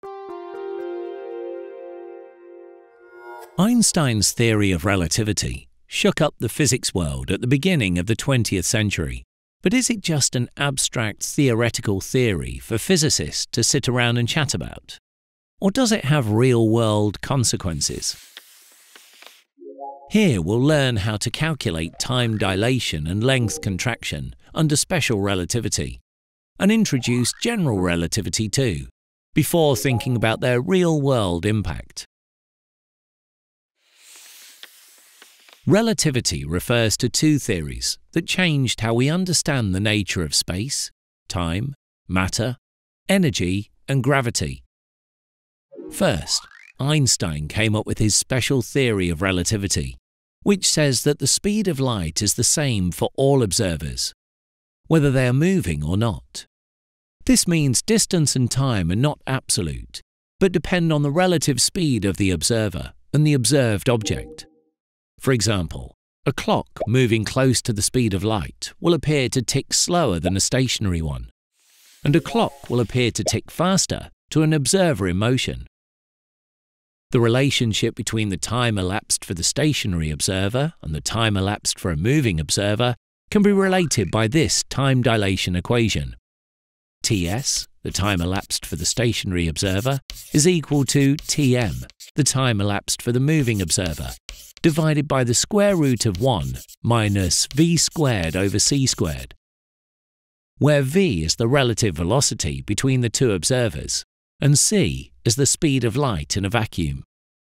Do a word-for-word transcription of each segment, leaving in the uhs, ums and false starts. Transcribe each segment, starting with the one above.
Einstein's theory of relativity shook up the physics world at the beginning of the twentieth century. But is it just an abstract theoretical theory for physicists to sit around and chat about? Or does it have real-world consequences? Here we'll learn how to calculate time dilation and length contraction under special relativity, and introduce general relativity too, before thinking about their real-world impact. Relativity refers to two theories that changed how we understand the nature of space, time, matter, energy, and gravity. First, Einstein came up with his special theory of relativity, which says that the speed of light is the same for all observers, whether they are moving or not. This means distance and time are not absolute, but depend on the relative speed of the observer and the observed object. For example, a clock moving close to the speed of light will appear to tick slower than a stationary one, and a clock will appear to tick faster to an observer in motion. The relationship between the time elapsed for the stationary observer and the time elapsed for a moving observer can be related by this time dilation equation. Ts, the time elapsed for the stationary observer, is equal to Tm, the time elapsed for the moving observer, divided by the square root of one minus v squared over c squared, where v is the relative velocity between the two observers and c is the speed of light in a vacuum.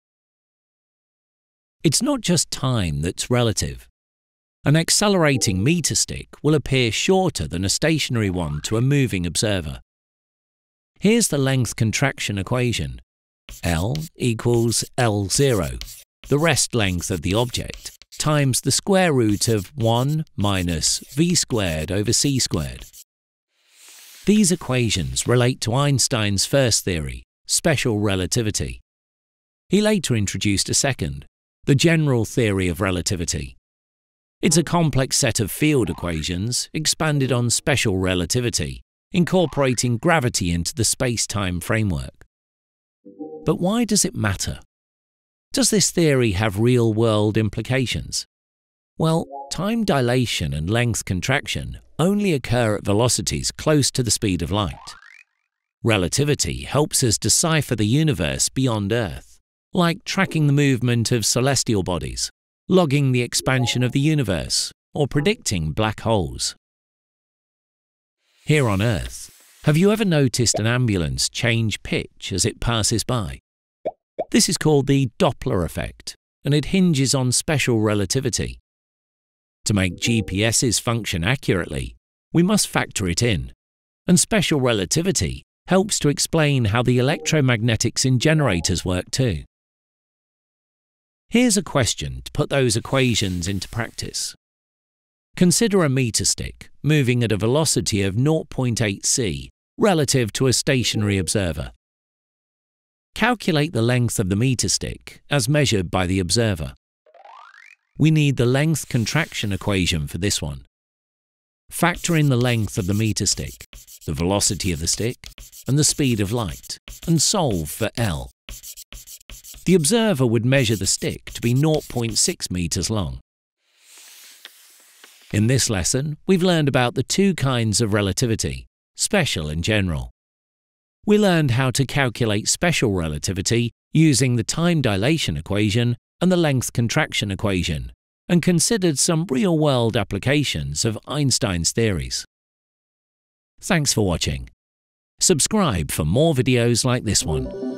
It's not just time that's relative. An accelerating meter stick will appear shorter than a stationary one to a moving observer. Here's the length contraction equation. L equals L zero, the rest length of the object, times the square root of one minus v squared over c squared. These equations relate to Einstein's first theory, special relativity. He later introduced a second, the general theory of relativity. It's a complex set of field equations expanded on special relativity, incorporating gravity into the space-time framework. But why does it matter? Does this theory have real-world implications? Well, time dilation and length contraction only occur at velocities close to the speed of light. Relativity helps us decipher the universe beyond Earth, like tracking the movement of celestial bodies, logging the expansion of the universe, or predicting black holes. Here on Earth, have you ever noticed an ambulance change pitch as it passes by? This is called the Doppler effect, and it hinges on special relativity. To make G P Ss function accurately, we must factor it in, and special relativity helps to explain how the electromagnetics in generators work too. Here's a question to put those equations into practice. Consider a meter stick moving at a velocity of zero point eight c relative to a stationary observer. Calculate the length of the meter stick as measured by the observer. We need the length contraction equation for this one. Factor in the length of the meter stick, the velocity of the stick, and the speed of light, and solve for L. The observer would measure the stick to be zero point six meters long. In this lesson, we've learned about the two kinds of relativity, special and general. We learned how to calculate special relativity using the time dilation equation and the length contraction equation, and considered some real-world applications of Einstein's theories. Thanks for watching. Subscribe for more videos like this one.